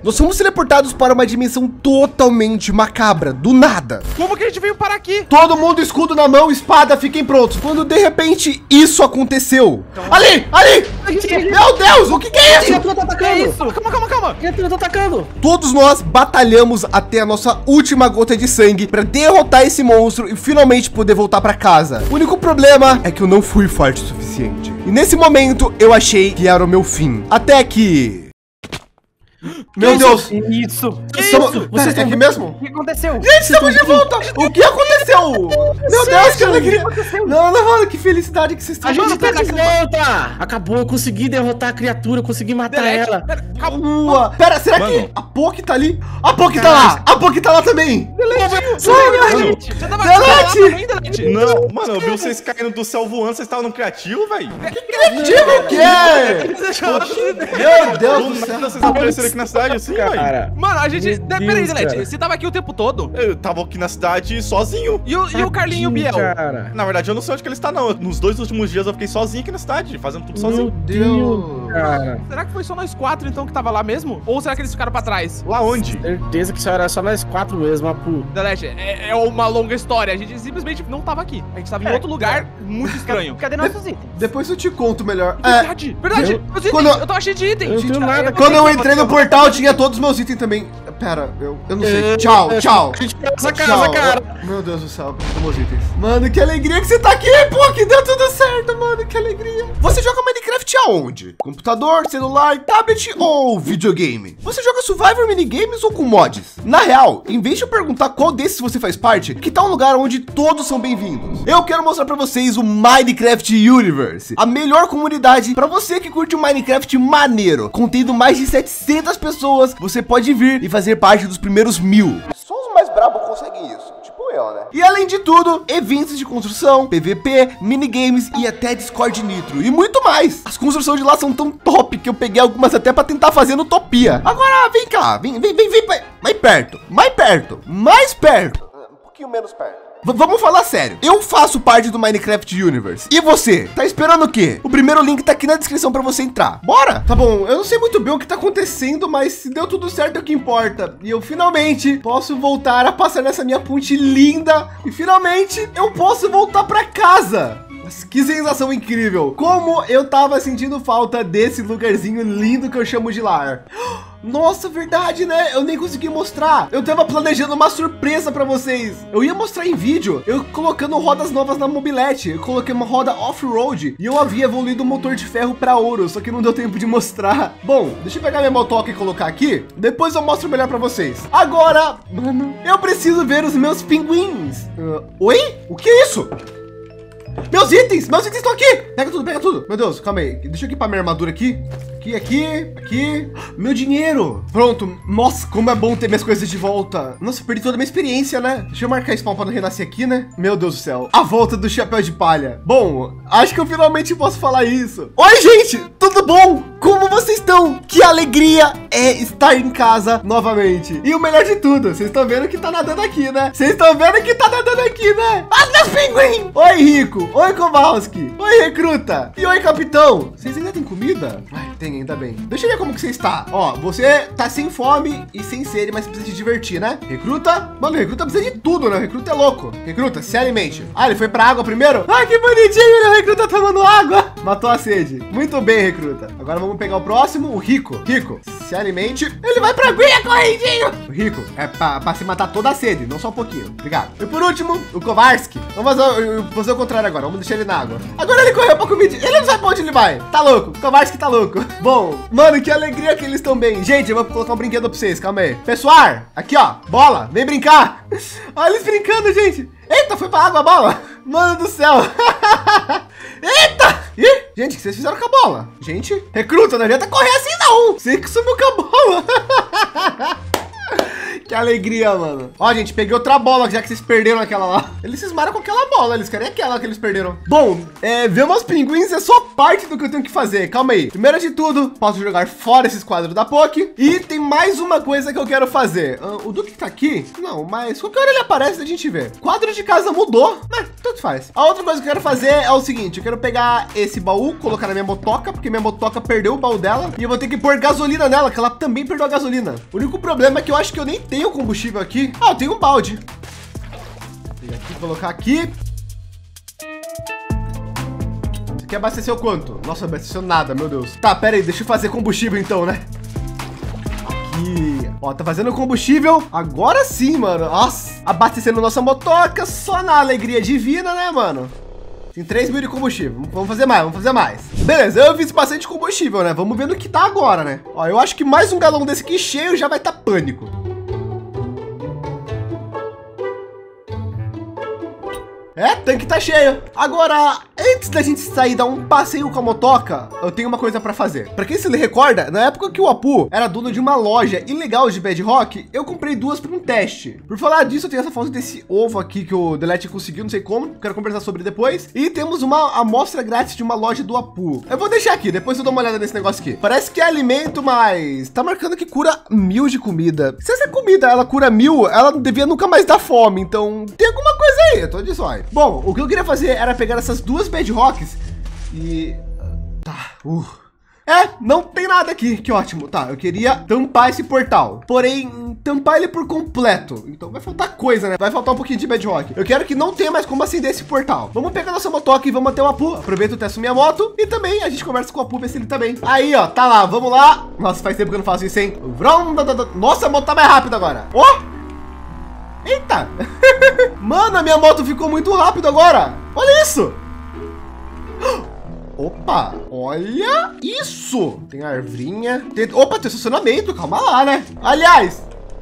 Nós fomos teleportados para uma dimensão totalmente macabra, do nada. Como que a gente veio parar aqui? Todo mundo escudo na mão, espada, fiquem prontos. Quando de repente isso aconteceu. Então... Ali! Meu Deus, o que é isso? A criatura tá atacando. Calma. A criatura tá atacando. Todos nós batalhamos até a nossa última gota de sangue para derrotar esse monstro e finalmente poder voltar para casa. O único problema é que eu não fui forte o suficiente. E nesse momento eu achei que era o meu fim. Até que... Meu Deus! Isso! Vocês estão aqui mesmo? O que aconteceu? Gente, estamos de volta! O que aconteceu? Meu Deus, que alegria! Não, mano, que felicidade que vocês estão. A gente tá de volta! Acabou, eu consegui derrotar a criatura, eu consegui matar ela. Pera, será que a Poki tá ali? A Poki tá lá! A Poki tá lá também! Você tava Delete! Não, mano, eu vi vocês caindo do céu voando, vocês estavam no criativo, velho. Que criativo que é? Meu Deus do céu! Vocês apareceram aqui na cidade assim, velho. Mano, a gente... Peraí, Delete, você tava aqui o tempo todo? Eu tava aqui na cidade sozinho. E o Carlinho e o Biel? Cara. Na verdade, eu não sei onde que ele está, não. Nos 2 últimos dias eu fiquei sozinho aqui na cidade, fazendo tudo Meu sozinho. Deus, cara. Será que foi só nós 4, então, que tava lá mesmo? Ou será que eles ficaram pra trás? Lá onde? Certeza que isso era só nós 4 mesmo, Apu. Delete, é uma longa história. A gente simplesmente não tava aqui. A gente tava em outro lugar muito estranho. Cadê nossos itens? Depois eu te conto melhor. Verdade. Meus itens, eu tava cheio de itens. Eu não tenho nada. Quando eu entrei no portal, tinha todos os meus itens também. Pera, eu não sei. Tchau. A gente quer essa casa, cara. Meu Deus do céu, meus itens. Mano, que alegria que você tá aqui, pô, que deu tudo certo, mano, que alegria. Você joga Minecraft aonde? Computador, celular, tablet ou videogame? Você joga Survivor minigames ou com mods? Na real, em vez de eu perguntar qual desses você faz parte, que tal um lugar onde todos são bem-vindos? Eu quero mostrar pra vocês o Minecraft Universe, a melhor comunidade pra você que curte um Minecraft maneiro, contendo mais de 700 pessoas. Você pode vir e fazer parte dos primeiros 1000. Só os mais brabos conseguem isso, tipo eu, né? E além de tudo, eventos de construção, PVP, minigames e até Discord Nitro e muito mais. As construções de lá são tão top que eu peguei algumas até pra tentar fazer no Utopia. Agora vem cá, vem mais perto, mais perto. Um pouquinho menos perto. Vamos falar sério, eu faço parte do Minecraft Universe. E você? Tá esperando o quê? O primeiro link tá aqui na descrição pra você entrar. Bora? Tá bom, eu não sei muito bem o que tá acontecendo, mas se deu tudo certo é o que importa. E eu finalmente posso voltar a passar nessa minha ponte linda. E finalmente eu posso voltar pra casa. Que sensação incrível. Como eu tava sentindo falta desse lugarzinho lindo que eu chamo de lar. Nossa, verdade, né? Eu nem consegui mostrar. Eu tava planejando uma surpresa pra vocês. Eu ia mostrar em vídeo, eu colocando rodas novas na mobilete. Eu coloquei uma roda off-road e eu havia evoluído o motor de ferro pra ouro, só que não deu tempo de mostrar. Bom, deixa eu pegar minha motoca e colocar aqui. Depois eu mostro melhor pra vocês. Agora, mano, eu preciso ver os meus pinguins. Oi? O que é isso? Meus itens estão aqui. Pega tudo. Meu Deus, calma aí. Deixa eu equipar minha armadura aqui. Aqui. Meu dinheiro. Pronto. Nossa, como é bom ter minhas coisas de volta. Nossa, eu perdi toda a minha experiência, né? Deixa eu marcar spawn para não renascer aqui, né? Meu Deus do céu. A volta do chapéu de palha. Bom, acho que eu finalmente posso falar isso. Oi, gente. Tudo bom? Como vocês estão? Que alegria é estar em casa novamente. E o melhor de tudo, vocês estão vendo que tá nadando aqui, né? Os meus pinguins. Oi, Rico. Oi, Kowalski. Oi, Recruta. E oi, Capitão. Vocês ainda têm comida? Ai, tem, ainda bem. Deixa eu ver como que você está. Ó, você tá sem fome e sem sede, mas precisa se divertir, né? Recruta? Mano, Recruta precisa de tudo, né? Recruta é louco. Recruta, se alimente. Ah, ele foi pra água primeiro? Ah, que bonitinho, né? O Recruta tomando água. Matou a sede. Muito bem, Recruta. Agora vamos pegar o próximo, o Rico. Rico, se alimente. Ele vai pra aguinha correndinho. O Rico, é pra se matar toda a sede, não só um pouquinho. Obrigado. E por último, o Kowalski. Vamos fazer o contrário agora. Vamos deixar ele na água. Agora ele correu pra comida. Ele não sabe pra onde ele vai. Tá louco. O Kowalski tá louco. Bom, mano, que alegria que eles estão bem. Gente, eu vou colocar um brinquedo pra vocês. Calma aí. Pessoal, aqui, ó. Bola. Vem brincar. Olha eles brincando, gente. Eita, foi pra água a bola. Mano do céu. Eita. Ih, gente, o que vocês fizeram com a bola? Gente, Recruta, não adianta correr assim, não. Você que sumiu com a bola. Que alegria, mano. Ó, gente, peguei outra bola, já que vocês perderam aquela lá. Eles cismaram com aquela bola, eles querem aquela que eles perderam. Bom, ver meus pinguins é só parte do que eu tenho que fazer. Calma aí. Primeiro de tudo, posso jogar fora esses quadros da Poké. E tem mais uma coisa que eu quero fazer. O Duque tá aqui? Não, mas qualquer hora ele aparece, a gente vê. Quadro de casa mudou, mas tudo faz. A outra coisa que eu quero fazer é o seguinte. Eu quero pegar esse baú, colocar na minha motoca, porque minha motoca perdeu o baú dela. E eu vou ter que pôr gasolina nela, que ela também perdeu a gasolina. O único problema é que eu acho que eu nem tenho combustível aqui. Ah, eu tenho um balde. Vou aqui, colocar aqui. Você quer abastecer o quanto? Nossa, abasteceu nada, meu Deus. Tá, pera aí, deixa eu fazer combustível então, né? Aqui. Ó, tá fazendo combustível. Agora sim, mano. Nossa, abastecendo nossa motoca só na alegria divina, né, mano? Tem 3 mil de combustível. Vamos fazer mais, vamos fazer mais. Beleza, eu fiz bastante combustível, né? Vamos ver no que tá agora, né? Ó, eu acho que mais um galão desse aqui cheio já vai tá pânico. Tanque tá cheio. Agora, antes da gente sair dar um passeio com a motoca, eu tenho uma coisa para fazer. Para quem se recorda, na época que o Apu era dono de uma loja ilegal de Bedrock, eu comprei 2 para um teste. Por falar disso, eu tenho essa foto desse ovo aqui que o Delete conseguiu, não sei como, quero conversar sobre depois. E temos uma amostra grátis de uma loja do Apu. Eu vou deixar aqui, depois eu dou uma olhada nesse negócio aqui. Parece que é alimento, mas tá marcando que cura 1000 de comida. Se essa comida ela cura 1000, ela não devia nunca mais dar fome. Então tem alguma coisa aí, eu tô de zóio. Bom, o que eu queria fazer era pegar essas 2 Bedrocks e... Tá, não tem nada aqui, que ótimo. Tá, eu queria tampar esse portal, porém, tampar ele por completo. Então vai faltar coisa, né? Vai faltar um pouquinho de Bedrock. Eu quero que não tenha mais como acender esse portal. Vamos pegar nossa motoca e vamos até o Apu. Aproveito e testo minha moto e também a gente conversa com o Apu, ver se ele tá bem. Aí, ó, tá lá, vamos lá. Nossa, faz tempo que eu não faço isso, hein? Nossa, a moto tá mais rápida agora. Eita! Mano, a minha moto ficou muito rápido agora. Olha isso! Opa, olha isso! Tem arvrinha. Opa, tem estacionamento, calma lá, né? Aliás...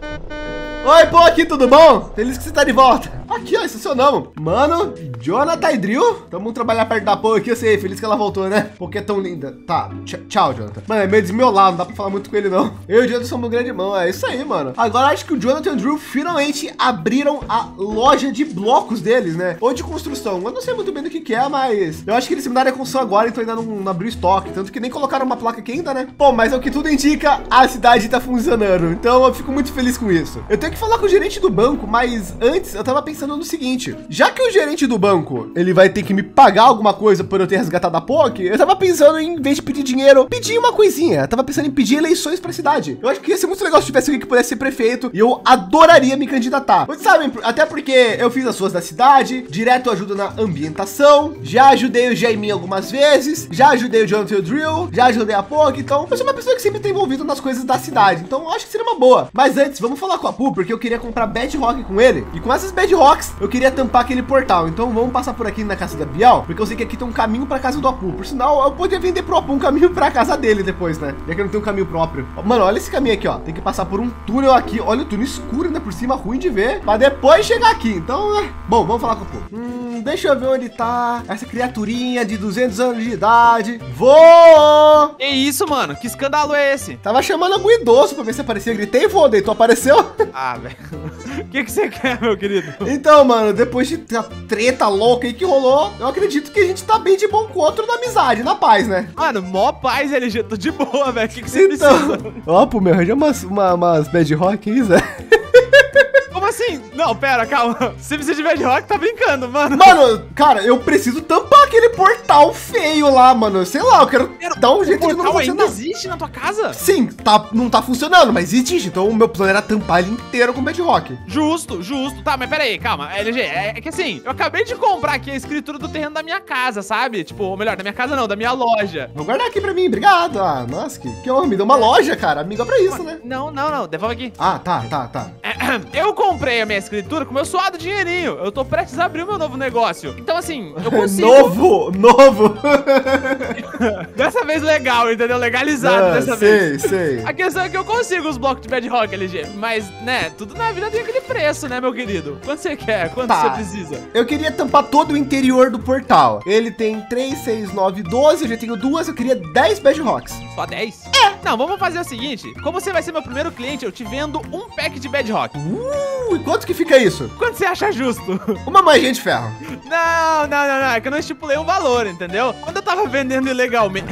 Oi, pô, aqui, tudo bom? Feliz que você tá de volta. Aqui, ó, estacionamos. Mano, Jonathan e Drill. Vamos trabalhar perto da Pô aqui, eu sei. Feliz que ela voltou, né? Porque é tão linda. Tá, tchau, Jonathan. Mano, é meio desmiolado, não dá pra falar muito com ele, não. Eu e o Jonathan somos um grande irmão, é isso aí, mano. Agora acho que o Jonathan e o Drill finalmente abriram a loja de blocos deles, né? Ou de construção. Eu não sei muito bem do que é, mas eu acho que eles se mudaram a construção agora, então ainda não abriu estoque. Tanto que nem colocaram uma placa aqui ainda, né? Bom, mas é o que tudo indica, a cidade tá funcionando. Então eu fico muito feliz com isso. Eu tenho que falar com o gerente do banco, mas antes eu tava pensando no seguinte, já que o gerente do banco, ele vai ter que me pagar alguma coisa por eu ter resgatado a Poké, eu tava pensando em vez de pedir dinheiro, pedir uma coisinha. Eu tava pensando em pedir eleições pra cidade. Eu acho que ia ser muito legal se tivesse alguém que pudesse ser prefeito e eu adoraria me candidatar. Vocês sabem, até porque eu fiz as suas da cidade, direto ajudo na ambientação, já ajudei o Jaiminho algumas vezes, já ajudei o Jonathan e o Drill, já ajudei a Poké, então eu sou uma pessoa que sempre tá envolvido nas coisas da cidade, então eu acho que seria uma boa. Mas antes, vamos falar com a Apu, porque eu queria comprar Bedrock com ele, e com essas Bedrocks eu queria tampar aquele portal. Então vamos passar por aqui na casa da Bial, porque eu sei que aqui tem um caminho para casa do Apu. Por sinal, eu poderia vender pro Apu um caminho para casa dele depois, né? Já que eu não tenho um caminho próprio. Mano, olha esse caminho aqui, ó. Tem que passar por um túnel aqui. Olha o túnel escuro, né? Por cima, ruim de ver, para depois chegar aqui. Então, bom, vamos falar com o Apu. Deixa eu ver onde tá essa criaturinha de 200 anos de idade. Vô! Que isso, mano? Que escândalo é esse? Tava chamando algum idoso para ver se aparecia. Gritei, vô, daí tu apareceu. Ah, velho. O que você quer, meu querido? Então, mano, depois de treta louca aí que rolou, eu acredito que a gente tá bem de bom com o outro na amizade, na paz, né? Mano, mó paz, LG, tô de boa, velho. O que você precisa? Ó, pô, meu, arranja umas Bedrock aí, Zé. Como assim? Não, pera, calma. Você precisa de Bedrock, tá brincando, mano. Mano, cara, eu preciso tampar aquele portal feio lá, mano. Sei lá, eu quero dar um jeito de não funcionar. Ainda existe na tua casa? Sim, não tá funcionando, mas existe. Então o meu plano era tampar ele inteiro com Bedrock. Justo. Tá, mas pera aí, calma. LG, é que assim, eu acabei de comprar aqui a escritura do terreno da minha casa, sabe? Tipo, ou melhor, da minha casa não, da minha loja. Vou guardar aqui pra mim, obrigado. Ah, nossa, que homem, me deu uma loja, cara. Amiga pra isso, né? Não, devolve aqui. Ah, tá. Eu comprei a minha escritura com meu suado dinheirinho. Eu tô prestes a abrir o meu novo negócio. Então, assim, eu consigo... Novo! Dessa vez legal, entendeu? Legalizado dessa vez. Sei. A questão é que eu consigo os blocos de Bedrock, LG. Mas, né, tudo na vida tem aquele preço, né, meu querido? Quanto você quer? Quanto você precisa? Eu queria tampar todo o interior do portal. Ele tem 3, 6, 9, 12. Eu já tenho 2. Eu queria 10 Bedrocks. Só 10? Não, vamos fazer o seguinte. Como você vai ser meu primeiro cliente, eu te vendo um pack de Bedrock. E quanto que fica isso? Quanto você acha justo? Uma moedinha de ferro. Não. É que eu não estipulei um valor, entendeu? Quando eu tava vendendo ilegalmente,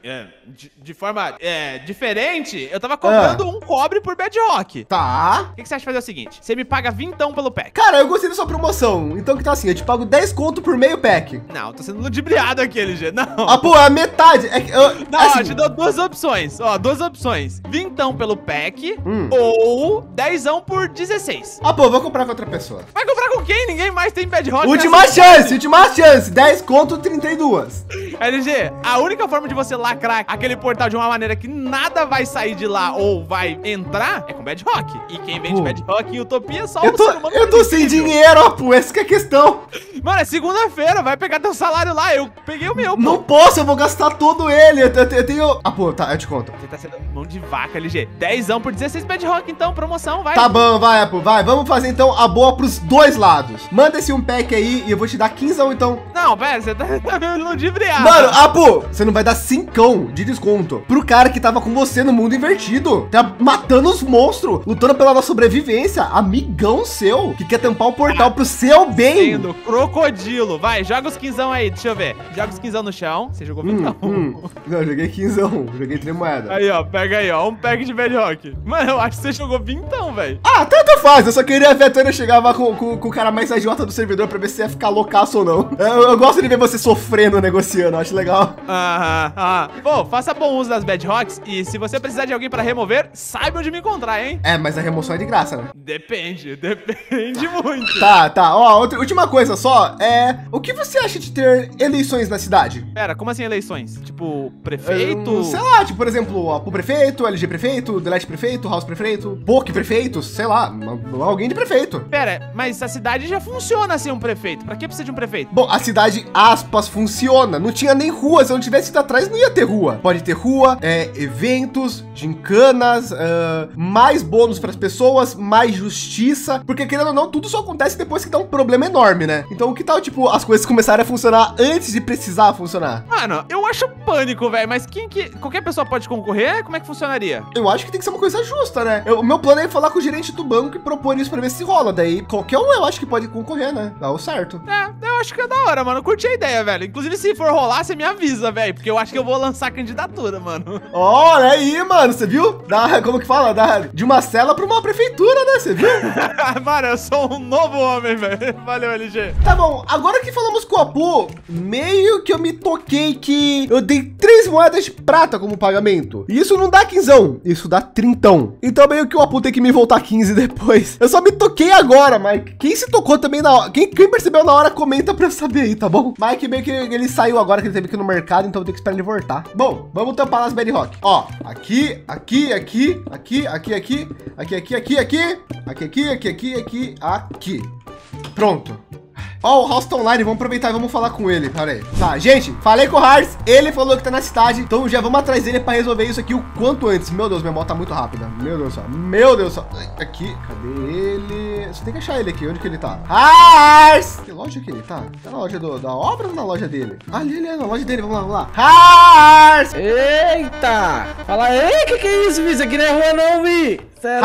de forma diferente, eu tava cobrando um cobre por bedrock. Tá. O que você acha de fazer o seguinte? Você me paga 20 pelo pack. Cara, eu gostei da sua promoção. Então que tá assim, eu te pago 10 conto por meio pack. Não, tô sendo ludibriado aqui, LG. Não. Ah, pô, a metade. Não, assim, eu te dou duas opções. Ó, duas opções. 20 pelo pack ou 10 por 16. Ah, pô, vou comprar com outra pessoa. Vai comprar com quem? Ninguém mais tem bedrock. Última chance. 10 conto, 32. LG, a única forma de você lacrar aquele portal de uma maneira que nada vai sair de lá ou vai entrar é com bedrock. E quem vende bedrock em Utopia é só o ser humano. Eu tô sem dinheiro, Apu, essa que é a questão. Mano, é segunda-feira, vai pegar teu salário lá. Eu peguei o meu, pô. Não posso, eu vou gastar todo ele. Eu tenho... Ah, pô, tá, eu te conto. Você tá sendo mão de vaca, LG. 10 por 16 bedrock, então, promoção, vai. Tá bom, vai, Apu, vai. Vamos fazer, então, a boa pros dois lados. Manda esse um pack aí e eu vou te dar 15, então. Não, pera, você tá me ludibriado. Mano, Apu, você não vai dar 5 de desconto pro cara que tava com você no mundo invertido. Tá matando os monstros, lutando pela nossa sobrevivência. Amigão seu, que quer tampar o portal pro seu bem. Sendo crocodilo. Vai, joga os 15 aí, deixa eu ver. Joga os 15 no chão. Você jogou 20. Não, eu joguei 15, joguei 3 moedas. Aí, ó, pega aí, ó, um pack de bedrock. Mano, eu acho que você jogou 20, velho. Ah, tanto faz. Eu só queria ver quando eu chegava com o cara mais idiota do servidor pra ver se ia ficar loucaço ou não. Eu gosto de ver você sofrendo, negociando. Acho legal. Pô, faça bom uso das bedrocks e se você precisar de alguém pra remover, saiba onde me encontrar, hein? É, mas a remoção é de graça, né? Depende muito. Tá. Ó, última coisa só. O que você acha de ter eleições na cidade? Pera, como assim eleições? Tipo, prefeito? Sei lá, tipo, por exemplo, o prefeito, LG prefeito, Delete prefeito, House prefeito, POC prefeito, sei lá, alguém de prefeito. Pera, mas a cidade já funciona sem um prefeito. Pra que precisa de um prefeito? Bom, a cidade, aspas, funciona. Não tinha nem rua. Se eu não tivesse ido atrás, não ia ter rua. Pode ter rua, eventos, gincanas, mais bônus para as pessoas, mais justiça. Porque, querendo ou não, tudo só acontece depois que dá um problema enorme, né? Então, que tal, tipo, as coisas começarem a funcionar antes de precisar funcionar? Mano, eu acho pânico, velho. Mas qualquer pessoa pode concorrer? Como é que funcionaria? Eu acho que tem que ser uma coisa justa, né? O meu plano é falar com o gerente do banco e propor isso pra ver se rola. Daí, qualquer um eu acho que pode concorrer, né? Dá o certo. Eu acho que é da hora, mano. Eu curti a ideia, velho. Inclusive, se for rolar, você me avisa, velho. Porque eu acho que eu vou lançar candidatura, mano. Olha aí, mano. Você viu? Como que fala? De uma cela pra uma prefeitura, né? Você viu? Mano, eu sou um novo homem, velho. Valeu, LG. Tá bom. Agora que falamos com o Apu, meio que eu me toquei que eu dei 3 moedas de prata como pagamento. E isso não dá 15, isso dá 30. Então meio que o Apu tem que me voltar 15 depois. Eu só me toquei agora, Mike. Quem se tocou também na hora? Quem percebeu na hora, comenta pra eu saber aí, tá bom? Mike meio que ele saiu agora, que ele teve que ir no mercado, então eu tenho que esperar ele voltar. Bom, vamos tampar as bedrock. Ó, aqui. Pronto. Ó, o House tá online, vamos aproveitar e vamos falar com ele. Pera aí. Tá, gente, falei com o Hars, ele falou que tá na cidade, então já vamos atrás dele pra resolver isso aqui o quanto antes. Meu Deus, minha moto tá muito rápida. Meu Deus do céu. Aqui, cadê ele? Você tem que achar ele aqui, onde que ele tá? Hars! Que loja que ele tá? Tá na loja da obra ou na loja dele? Ali, ele é na loja dele, vamos lá. Hars! Eita! Fala aí, que é isso, Vi? Isso aqui não é rua não, Vi!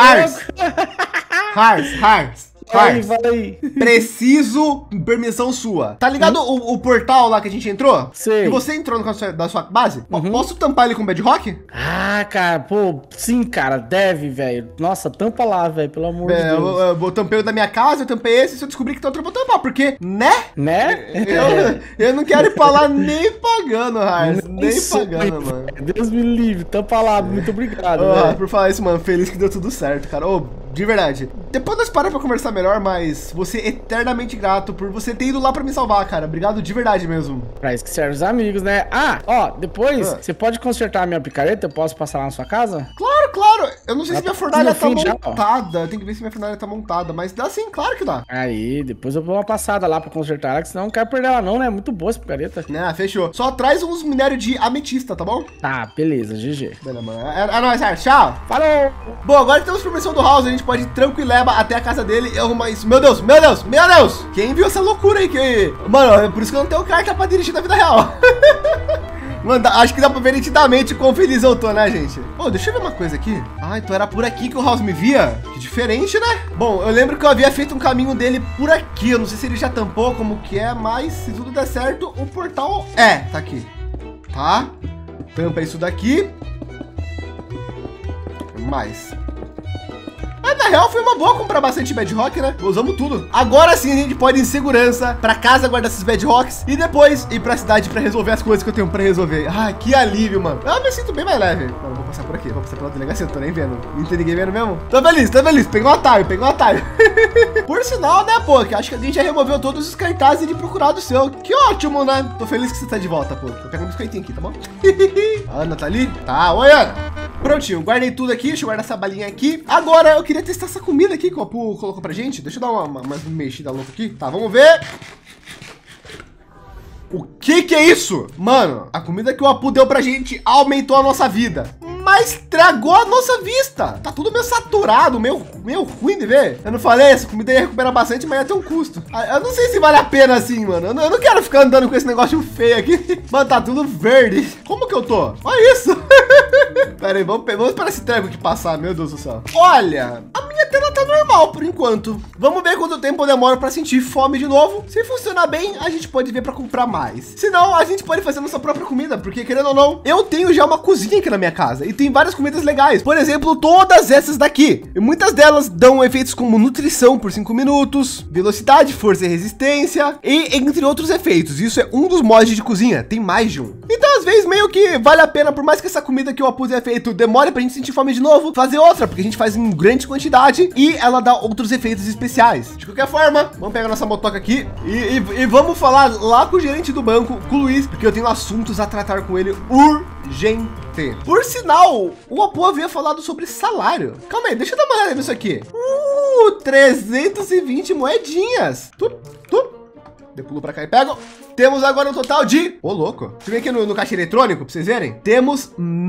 Hars! Fala aí. Preciso permissão sua. Tá ligado o portal lá que a gente entrou? Sei. E você entrou da sua base? Posso tampar ele com bedrock? Ah, cara, pô, sim, cara, deve, velho. Nossa, tampa lá, velho, pelo amor de Deus. Eu tampei o da minha casa, eu tampei esse, se eu descobrir que tem outro, eu vou tampar, porque, né? Eu não quero ir pra lá nem pagando, Hars, nem pagando, mano. Deus me livre, tampa lá, muito obrigado, velho. Por falar isso, mano, feliz que deu tudo certo, cara. De verdade. Depois nós paramos pra conversar melhor, mas você é eternamente grato por você ter ido lá pra me salvar, cara. Obrigado de verdade mesmo. Pra isso que serve os amigos, né? Depois você pode consertar a minha picareta? Eu posso passar lá na sua casa? Claro. Eu não sei se minha fornalha tá montada. Já, tem que ver se minha fornalha tá montada, mas dá sim, claro que dá. Aí, depois eu vou uma passada lá pra consertar ela, que senão eu não quero perder ela não, né? Muito boa essa picareta. Fechou. Só traz uns minérios de ametista, tá bom? Tá, beleza, GG. Beleza, mano. É nóis, Hars. Tchau. Falou! Bom, agora que temos permissão do House, a gente pode ir tranquileba até a casa dele e arrumar isso. Meu Deus! Quem viu essa loucura aí? Mano, é por isso que eu não tenho carta pra dirigir na vida real. Mano, acho que dá pra ver nitidamente quão feliz eu tô, né, gente? Pô, deixa eu ver uma coisa aqui. Ah, então era por aqui que o House me via? Que diferente, né? Bom, eu lembro que eu havia feito um caminho dele por aqui. Eu não sei se ele já tampou como que é, mas se tudo der certo, o portal tá aqui. Tá? Tampa isso daqui. Mais. Na real, foi uma boa comprar bastante bedrock, né? Usamos tudo. Agora sim a gente pode ir em segurança pra casa guardar esses bedrocks e depois ir pra cidade pra resolver as coisas que eu tenho pra resolver. Ah, que alívio, mano. Eu me sinto bem mais leve. Mano, vou passar por aqui, vou passar pela delegacia, não tô nem vendo. Não tem ninguém vendo mesmo? Tô feliz, tô feliz. Peguei um atalho, peguei um atalho. Por sinal, né, pô, que acho que a gente já removeu todos os cartazes de procurado seu. Que ótimo, né? Tô feliz que você tá de volta, pô. Eu pego um biscoitinho aqui, tá bom? A Ana tá ali? Tá, oi, Ana. Prontinho, guardei tudo aqui, deixa eu guardar essa balinha aqui. Agora eu queria testar essa comida aqui que o Apu colocou pra gente. Deixa eu dar uma mexida louca aqui. Tá, vamos ver. O que é isso? Mano, a comida que o Apu deu pra gente aumentou a nossa vida, mas estragou a nossa vista. Tá tudo meio saturado, meio ruim de ver. Eu não falei, essa comida ia recuperar bastante, mas ia ter um custo. Eu não sei se vale a pena assim, mano. Eu não quero ficar andando com esse negócio feio aqui. Mano, tá tudo verde. Como que eu tô? Olha isso. Pera aí, vamos esperar esse treco aqui passar, meu Deus do céu. Olha, a minha tela tá normal por enquanto. Vamos ver quanto tempo eu demoro pra sentir fome de novo. Se funcionar bem, a gente pode ver pra comprar mais. Se não, a gente pode fazer nossa própria comida, porque querendo ou não, eu tenho já uma cozinha aqui na minha casa e tem várias comidas legais. Por exemplo, todas essas daqui. E muitas delas dão efeitos como nutrição por 5 minutos, velocidade, força e resistência, e entre outros efeitos. Isso é um dos mods de cozinha, tem mais de um. Então, às vezes, meio que vale a pena, por mais que essa comida que eu Apu tenha feito demore pra gente sentir fome de novo, fazer outra, porque a gente faz em grande quantidade e ela dá outros efeitos especiais. De qualquer forma, vamos pegar nossa motoca aqui e vamos falar lá com o gerente do banco, com o Luiz, porque eu tenho assuntos a tratar com ele urgente. Por sinal, o Apu havia falado sobre salário. Calma aí, deixa eu dar uma olhada nisso aqui. 320 moedinhas. Eu pulo pra cá e pego. Temos agora um total de... Ô, louco. Deixa eu ver aqui no caixa eletrônico pra vocês verem. Temos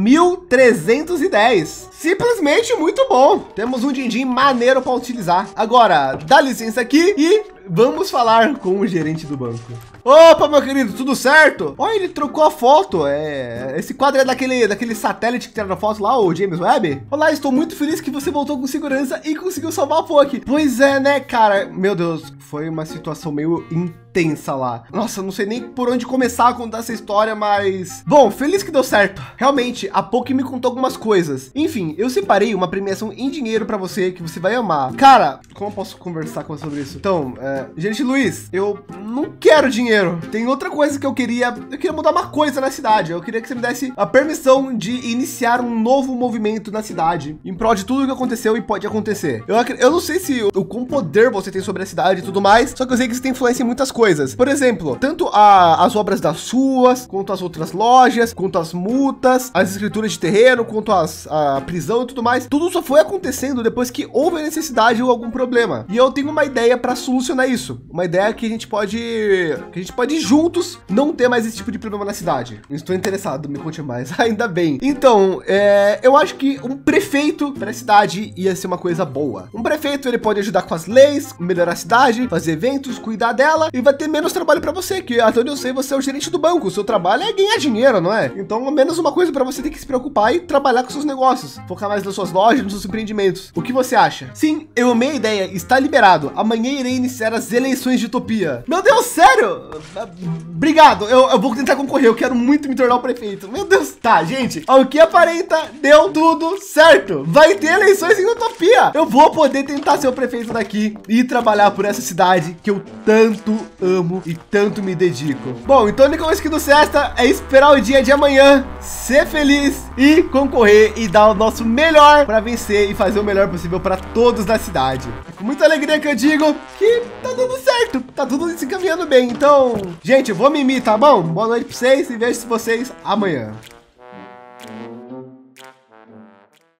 1.310. Simplesmente muito bom. Temos um din-din maneiro para utilizar. Agora, dá licença aqui e vamos falar com o gerente do banco. Opa, meu querido, tudo certo? Olha, ele trocou a foto. Esse quadro é daquele satélite que tiraram a foto lá, o James Webb. Olá, estou muito feliz que você voltou com segurança e conseguiu salvar a Poki. Pois é, né, cara? Meu Deus, foi uma situação meio intensa lá. Nossa, não sei nem por onde começar a contar essa história, mas... Bom, feliz que deu certo. Realmente, a Poki me contou algumas coisas. Enfim, eu separei uma premiação em dinheiro para você, que você vai amar. Cara, como eu posso conversar com você sobre isso? Então, gerente Luiz, eu não quero dinheiro. Tem outra coisa que eu queria mudar uma coisa na cidade. Eu queria que você me desse a permissão de iniciar um novo movimento na cidade, em prol de tudo que aconteceu e pode acontecer. Eu não sei se o quão poder você tem sobre a cidade e tudo mais, só que eu sei que você tem influência em muitas coisas. Por exemplo, tanto as obras das ruas, quanto as outras lojas, quanto as multas, as escrituras de terreno, quanto a prisão e tudo mais. Tudo só foi acontecendo depois que houve necessidade ou algum problema. E eu tenho uma ideia para solucionar isso. Uma ideia que a gente pode juntos não ter mais esse tipo de problema na cidade. Estou interessado, me conte mais. Ainda bem. Então, eu acho que um prefeito para a cidade ia ser uma coisa boa. Um prefeito, ele pode ajudar com as leis, melhorar a cidade, fazer eventos, cuidar dela e vai ter menos trabalho para você, que até onde eu sei, você é o gerente do banco. O seu trabalho é ganhar dinheiro, não é? Então, menos uma coisa para você ter que se preocupar e trabalhar com seus negócios, focar mais nas suas lojas, nos seus empreendimentos. O que você acha? Sim, eu amei a ideia, está liberado. Amanhã irei iniciar as eleições de Utopia. Meu Deus, sério? Obrigado, eu vou tentar concorrer, eu quero muito me tornar o prefeito. Meu Deus, tá, gente, ao que aparenta, deu tudo certo. Vai ter eleições em Utopia. Eu vou poder tentar ser o prefeito daqui e trabalhar por essa cidade que eu tanto amo e tanto me dedico. Bom, então a única coisa que nos resta é esperar o dia de amanhã, ser feliz e concorrer e dar o nosso melhor para vencer e fazer o melhor possível para todos da cidade. É com muita alegria que eu digo que tá dando certo, tá tudo se encaminhando bem. Então, gente, eu vou mimir, tá bom? Boa noite para vocês e vejo vocês amanhã.